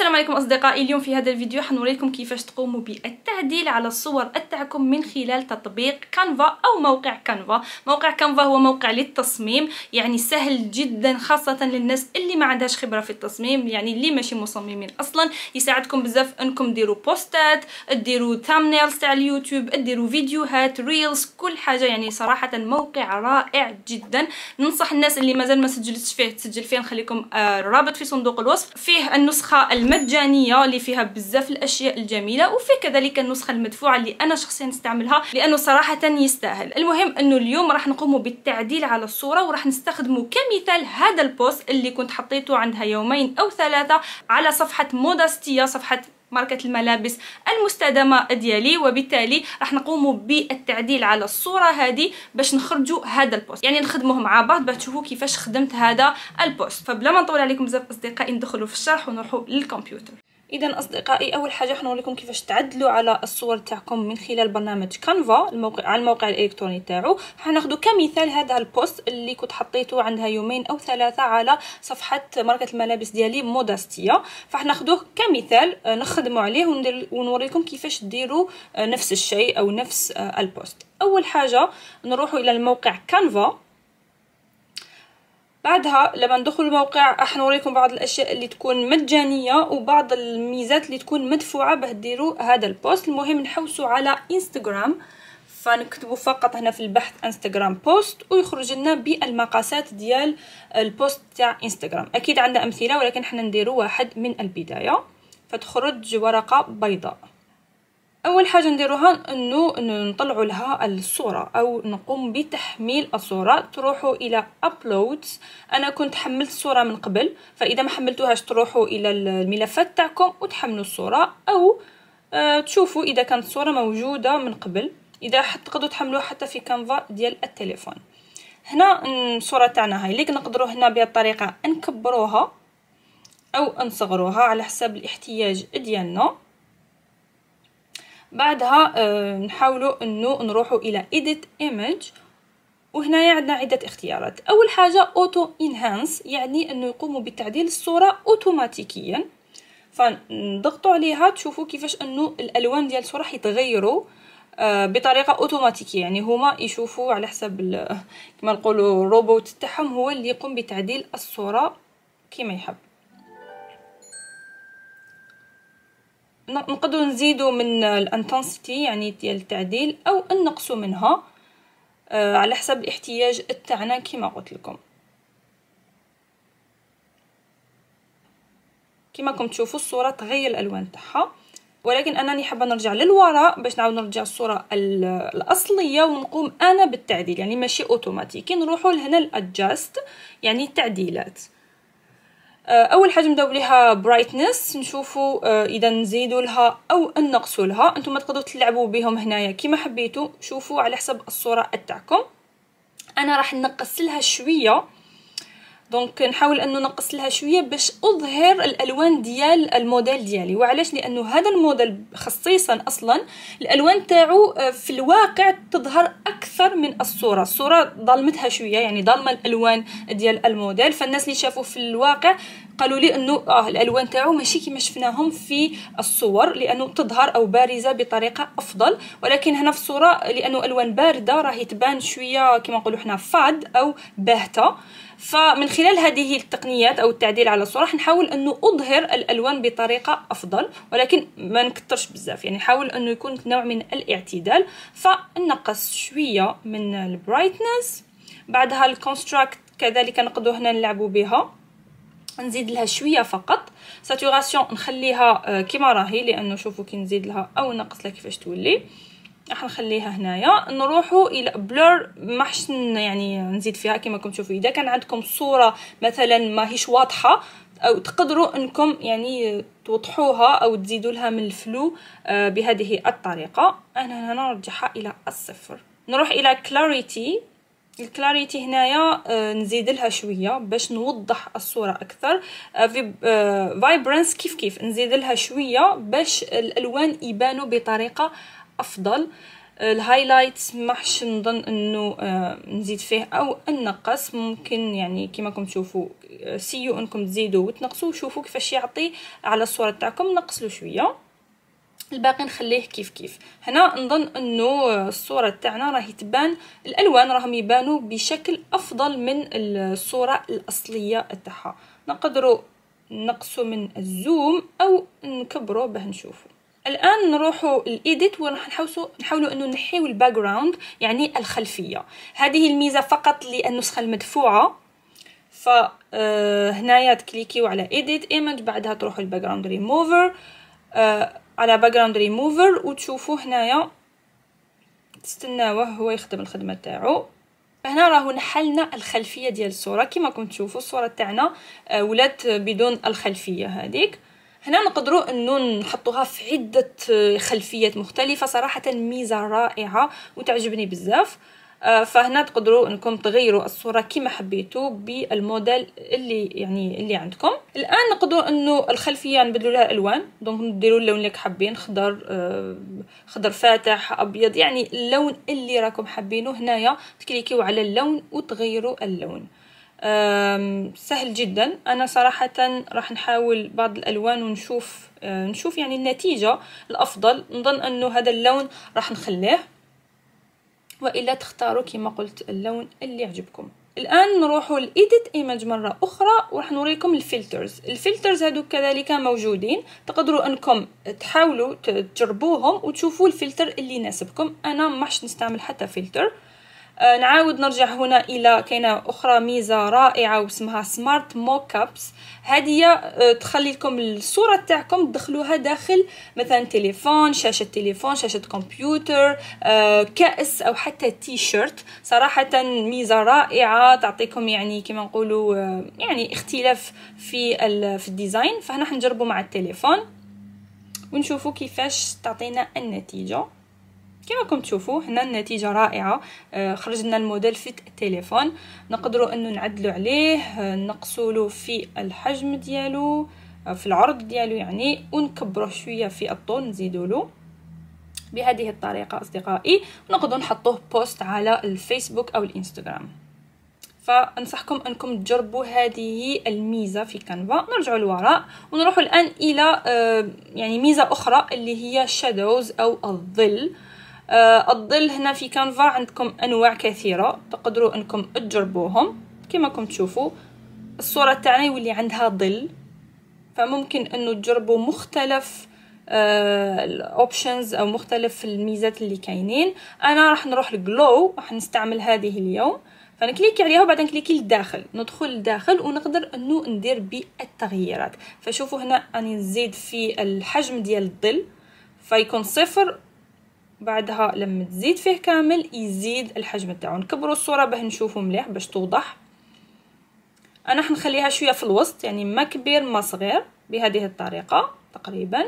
السلام عليكم اصدقائي. اليوم في هذا الفيديو حنوريكم كيفاش تقوموا بالتعديل على الصور تاعكم من خلال تطبيق كانفا او موقع كانفا. موقع كانفا هو موقع للتصميم، يعني سهل جدا خاصة للناس اللي ما عندهاش خبرة في التصميم، يعني اللي ماشي مصممين اصلا. يساعدكم بزاف انكم ديروا بوستات، ديروا ثامنيلز تاع اليوتيوب، ديروا فيديوهات، ريلز، كل حاجة. يعني صراحة موقع رائع جدا. ننصح الناس اللي مازال ما سجلتش فيه تسجل فيه، نخليكم الرابط في صندوق الوصف. فيه النسخة المجانية اللي فيها بزاف الاشياء الجميله، وفي كذلك النسخه المدفوعه اللي انا شخصيا نستعملها لانه صراحه يستاهل. المهم انه اليوم راح نقوم بالتعديل على الصوره، وراح نستخدمه كمثال هذا البوست اللي كنت حطيته عندها يومين او ثلاثه على صفحه مودستيا، صفحه ماركة الملابس المستدامة ديالي. وبالتالي راح نقوم بالتعديل على الصورة هذه باش نخرجوا هذا البوست، يعني نخدموه مع بعض باش تشوفوا كيفاش خدمت هذا البوست. فبلا ما نطول عليكم بزاف اصدقائي، ندخلوا في الشرح ونروحوا للكمبيوتر. اذا اصدقائي، اول حاجه حنوريكم كيفاش تعدلوا على الصور تاعكم من خلال برنامج كانفا على الموقع الالكتروني تاعو. حناخذوا كمثال هذا البوست اللي كنت حطيته عندها يومين او ثلاثه على صفحه ماركه الملابس ديالي مودستيا، فحناخذوه كمثال نخدموا عليه ونوريكم كيفاش ديروا نفس الشيء او نفس البوست. اول حاجه نروحوا الى الموقع كانفا. بعدها لما ندخل الموقع راح نوريكم بعض الاشياء اللي تكون مجانيه وبعض الميزات اللي تكون مدفوعه باه ديروا هذا البوست. المهم نحوسوا على انستغرام، فنكتبوا فقط هنا في البحث انستغرام بوست ويخرج لنا بالمقاسات ديال البوست تاع انستغرام. اكيد عندنا امثله ولكن حنا نديروا واحد من البدايه، فتخرج ورقه بيضاء. اول حاجه نديروها انه نطلعوا لها الصوره او نقوم بتحميل الصوره. تروحوا الى ابلودز. انا كنت حملت الصوره من قبل، فاذا ما حملتوهاش تروحوا الى الملفات تاعكم وتحملوا الصوره، او تشوفوا اذا كانت الصوره موجوده من قبل. اذا تقدروا تحملوها حتى في كانفا ديال التليفون. هنا الصوره تاعنا هاي ليك نقدروا هنا بهذه الطريقه نكبروها او نصغروها على حسب الاحتياج ديالنا. بعدها نحاولوا انه نروحوا الى edit image، وهنايا عندنا عده اختيارات. اول حاجه auto enhance، يعني انه يقوموا بتعديل الصوره اوتوماتيكيا، فنضغطوا عليها تشوفوا كيفاش انه الالوان ديال الصوره يتغيروا بطريقه اوتوماتيكيه. يعني هما يشوفوا على حسب كما نقولوا الروبوت تاعهم هو اللي يقوم بتعديل الصوره كما يحب. نقدروا نزيدوا من الانتنسيتي يعني ديال التعديل او نقصوا منها على حسب الاحتياج تاعنا كما قلت لكم. كما راكم تشوفوا الصوره تغير الالوان تاعها، ولكن انني حابه نرجع للوراء باش نعاود نرجع الصوره الاصليه ونقوم انا بالتعديل، يعني ماشي اوتوماتيكي. نروحوا لهنا الادجاست يعني التعديلات. اول حاجه نبداو بها برايتنس، نشوفوا اذا نزيدوا لها او نقصوا لها. انتم تقدروا تلعبوا بهم هنايا كما حبيتوا، شوفوا على حسب الصوره تاعكم. انا راح نقص لها شويه، دونك نحاول انه نقص لها شويه باش اظهر الالوان ديال الموديل ديالي. وعلاش؟ لانه هذا الموديل خصيصا اصلا الالوان تاعو في الواقع تظهر اكثر من الصوره ظلمتها شويه، يعني ظلمه الالوان ديال الموديل. فالناس اللي شافوا في الواقع قالوا لي انه الالوان تاعو ماشي كيما شفناهم في الصور، لانه تظهر او بارزه بطريقه افضل. ولكن هنا في الصوره لانه الوان بارده راهي تبان شويه كما نقولوا حنا فاد او باهته. فمن خلال هذه التقنيات او التعديل على الصوره راح نحاول انه اظهر الالوان بطريقه افضل، ولكن ما نكترش بزاف، يعني نحاول انه يكون نوع من الاعتدال. فنقص شويه من البرايتنس. بعدها الكونستراكت كذلك نقدروا هنا نلعبوا بها، نزيد لها شويه فقط. ساتوراسيون نخليها كما راهي، لانه شوفوا كي نزيد لها او نقص لها كيفاش تولي. راح نخليها هنايا. نروحوا الى بلور، ماحش يعني نزيد فيها كما راكم تشوفوا. اذا كان عندكم صوره مثلا ماهيش واضحه او تقدروا انكم يعني توضحوها او تزيدوا لها من الفلو بهذه الطريقه. انا هنا نرجعها الى الصفر. نروح الى كلاريتي. الكلاريتي هنايا نزيد لها شويه باش نوضح الصوره اكثر. في فايبرنس كيف نزيد لها شويه باش الالوان يبانوا بطريقه افضل. الهايلايتس محش نظن انه نزيد فيه او ننقص، ممكن يعني كما راكم تشوفوا سيو انكم تزيدوا وتنقصوا وشوفوا كيفاش يعطي على الصوره تاعكم. نقص له شويه، الباقي نخليه كيف كيف. هنا نظن انه الصوره تاعنا راهي تبان، الالوان راهم يبانوا بشكل افضل من الصوره الاصليه تاعها. نقدروا نقصوا من الزوم او نكبروا باه نشوفوا. الان نروحوا الايديت وراح نحاولوا انه نحيو الباك جراوند يعني الخلفيه. هذه الميزه فقط للنسخه المدفوعه. فهنايا تكليكيو على ايديت ايمج، بعدها تروحوا الباك جراوند ريموفر، على باك جراوند ريموفر وتشوفوا هنايا تستناوه هو يخدم الخدمه تاعو. فهنا راهو نحلنا الخلفيه ديال الصوره. كما راكم تشوفوا الصوره تاعنا ولات بدون الخلفيه هذيك. هنا نقدروا انه نحطوها في عده خلفيات مختلفه، صراحه ميزه رائعه وتعجبني بزاف. فهنا تقدروا انكم تغيروا الصوره كما حبيتوا بالموديل اللي عندكم. الان نقدروا انه الخلفيه نبدلوا لها الوان، دونك نديروا اللون اللي حابين، خضر فاتح، ابيض، يعني اللون اللي راكم حابينه. هنايا تكليكيو على اللون وتغيروا اللون. سهل جدا. انا صراحه راح نحاول بعض الالوان ونشوف يعني النتيجه الافضل. نظن انه هذا اللون راح نخليه، والا تختاروا كما قلت اللون اللي يعجبكم. الان نروحوا لإيديت ايمج مره اخرى وراح نوريكم الفلترز هذو كذلك موجودين. تقدروا انكم تحاولوا تجربوهم وتشوفوا الفلتر اللي يناسبكم. انا ماش نستعمل حتى فلتر. نعاود نرجع هنا الى كاينه اخرى ميزه رائعه واسمها سمارت موك ابس. هذه تخلي لكم الصوره تاعكم تدخلوها داخل مثلا تليفون، شاشه كمبيوتر، كاس او حتى تي شيرت. صراحه ميزه رائعه تعطيكم يعني كما نقولوا يعني اختلاف في الديزاين. فهنا حنجربوا مع التليفون ونشوفوا كيفاش تعطينا النتيجه. كما راكم تشوفوا هنا النتيجه رائعه. خرج لنا الموديل في التليفون. نقدروا انه نعدلوا عليه، نقصوا له في الحجم ديالو، في العرض ديالو يعني، ونكبروه شويه في الطول، نزيدوا له بهذه الطريقه اصدقائي. ونقدروا نحطوه بوست على الفيسبوك او الانستغرام. فانصحكم انكم تجربوا هذه الميزه في كانفا. نرجعوا للوراء ونروحوا الان الى يعني ميزه اخرى اللي هي شادوز او الظل. الظل هنا في كانفا عندكم انواع كثيره، تقدروا انكم تجربوهم. كما راكم تشوفوا الصوره تاعنا يولي عندها ظل، فممكن انه تجربوا مختلف الاوبشنز او مختلف الميزات اللي كاينين. انا راح نروح لجلو، راح نستعمل هذه اليوم. فنكليكي عليها وبعدين كليكي للداخل، ندخل للداخل ونقدر انه ندير بالتغييرات. فشوفوا هنا اني نزيد في الحجم ديال الظل فيكون 0، بعدها لما تزيد فيه كامل يزيد الحجم تاعو. نكبروا الصوره باه نشوفوا مليح باش توضح. انا حنخليها شويه في الوسط، يعني ما كبير ما صغير، بهذه الطريقه تقريبا.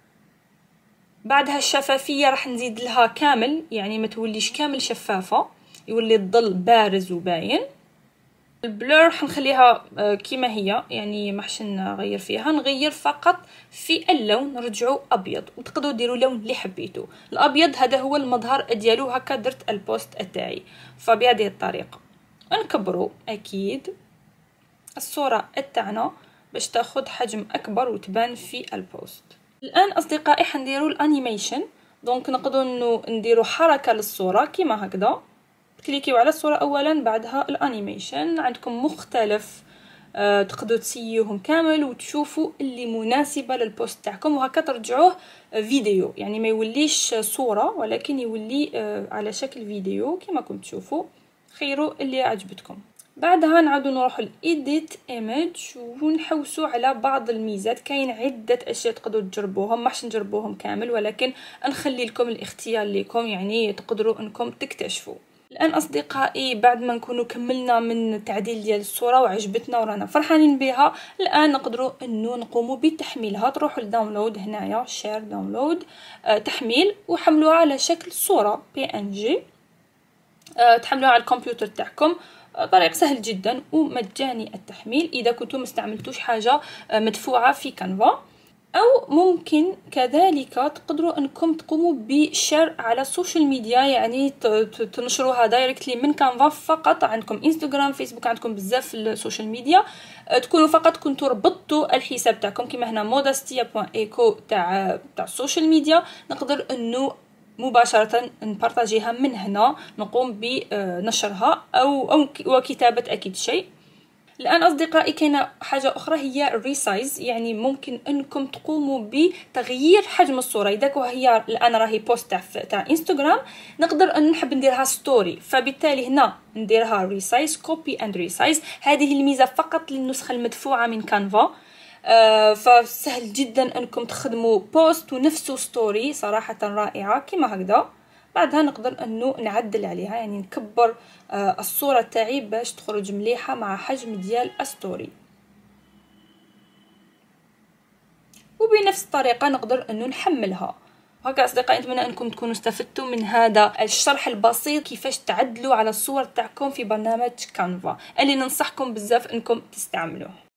بعدها الشفافيه راح نزيد لها كامل، يعني ما توليش كامل شفافه، يولي الظل بارز وباين. البلور حنخليها كما هي، يعني ما حش نغير فيها، نغير فقط في اللون، نرجعوا ابيض. وتقدروا ديروا اللون اللي حبيتو. الابيض هذا هو المظهر ديالو. هكا درت البوست تاعي. فبهذه الطريقه نكبروا اكيد الصوره تاعنا باش تاخذ حجم اكبر وتبان في البوست. الان اصدقائي حنديروا الانيميشن. دونك نقدروا انه نديروا حركه للصوره كما هكذا. كليكيو على الصوره اولا، بعدها الانيميشن. عندكم مختلف تقدروا تسيوهم كامل وتشوفوا اللي مناسبه للبوست تاعكم، وهكا ترجعوه فيديو، يعني ما يوليش صوره ولكن يولي على شكل فيديو كما كنتم تشوفوا. خيروا اللي عجبتكم. بعدها نعاودوا نروحوا لإيديت ايمج ونحوسوا على بعض الميزات. كاين عده اشياء تقدروا تجربوهم، ماحش نجربوهم كامل ولكن نخلي لكم الاختيار لكم، يعني تقدروا انكم تكتشفوا. الان اصدقائي بعد ما نكونوا كملنا من التعديل ديال الصوره وعجبتنا ورانا فرحانين بها، الان نقدروا انه نقوموا بتحميلها. تروحوا لداونلود، هنايا شير داونلود، تحميل، وحملوها على شكل صوره PNG. تحملوها على الكمبيوتر تاعكم. طريق سهل جدا ومجاني التحميل اذا كنتم ما استعملتوش حاجه مدفوعه في كانفا. او ممكن كذلك تقدروا انكم تقوموا بشير على السوشيال ميديا، يعني تنشروها دايركتلي من كانفا فقط. عندكم انستغرام، فيسبوك، عندكم بزاف السوشيال ميديا، تكونوا فقط كنتوا ربطتوا الحساب تاعكم كيما هنا modestia.eco تاع السوشيال ميديا. نقدر انه مباشرة نبارطاجيها من هنا، نقوم بنشرها او وكتابة اكيد شيء. الان اصدقائي كاينه حاجه اخرى هي الريسايز، يعني ممكن انكم تقوموا بتغيير حجم الصوره. اذا هي الان راهي بوست تاع انستغرام، نقدر ان نحب نديرها ستوري، فبالتالي هنا نديرها ريسايز، كوبي اند ريسايز. هذه الميزه فقط للنسخه المدفوعه من كانفا. فسهل جدا انكم تخدموا بوست ونفسه ستوري، صراحه رائعه كما هكذا. بعدها نقدر انه نعدل عليها، يعني نكبر الصوره تاعي باش تخرج مليحه مع حجم ديال الستوري. وبنفس الطريقه نقدر انه نحملها. هكا اصدقائي، نتمنى انكم تكونوا استفدتوا من هذا الشرح البسيط كيفاش تعدلوا على الصور تاعكم في برنامج كانفا اللي ننصحكم بزاف انكم تستعملوه.